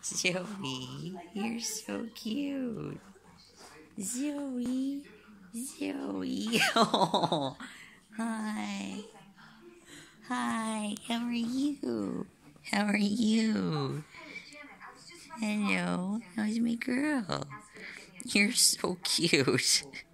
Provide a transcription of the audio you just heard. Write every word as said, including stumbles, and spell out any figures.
Zoe, you're so cute. Zoe, Zoe. Oh, hi. Hi, how are you? How are you? Hello, how's my girl? You're so cute.